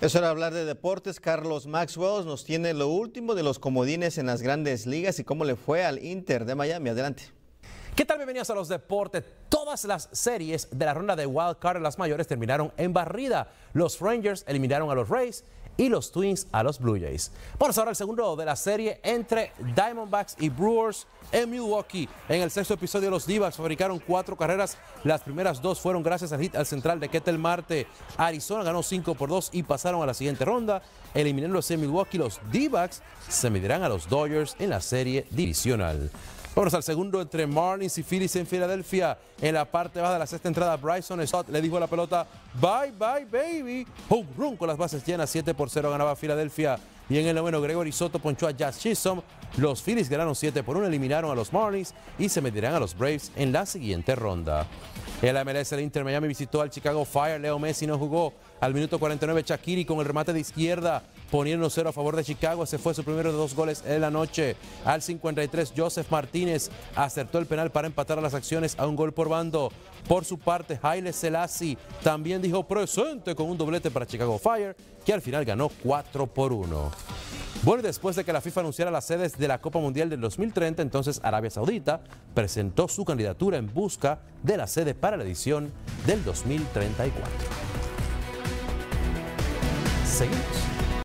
Es hora de hablar de deportes. Carlos Maxwell nos tiene lo último de los comodines en las grandes ligas y cómo le fue al Inter de Miami. Adelante. ¿Qué tal? Bienvenidos a los deportes. Todas las series de la ronda de Wild Card en las mayores terminaron en barrida. Los Rangers eliminaron a los Rays y los Twins a los Blue Jays. Vamos ahora al segundo de la serie entre Diamondbacks y Brewers en Milwaukee. En el sexto episodio los D-backs fabricaron 4 carreras. Las primeras 2 fueron gracias al hit al central de Ketel Marte. Arizona ganó 5-2 y pasaron a la siguiente ronda. Eliminándose en Milwaukee, los D-backs se medirán a los Dodgers en la serie divisional. Vamos al segundo entre Marlins y Phillies en Filadelfia. En la parte baja de la sexta entrada, Bryson Stott le dijo a la pelota, bye, bye, baby. Home run con las bases llenas, 7-0 ganaba Filadelfia. Y en el noveno, Gregory Soto ponchó a Jazz Chisholm. Los Phillies ganaron 7-1, eliminaron a los Marlins y se medirán a los Braves en la siguiente ronda. En la MLS, el Inter Miami visitó al Chicago Fire. Leo Messi no jugó. Al minuto 49, Shaqiri con el remate de izquierda, poniendo 0 a favor de Chicago. Ese fue su primero de 2 goles en la noche. Al 53, Joseph Martínez acertó el penal para empatar a las acciones a un gol por bando. Por su parte, Haile Selassie también dijo presente con un doblete para Chicago Fire, que al final ganó 4-1. Bueno, y después de que la FIFA anunciara las sedes de la Copa Mundial del 2030, entonces Arabia Saudita presentó su candidatura en busca de la sede para la edición del 2034. Seguimos.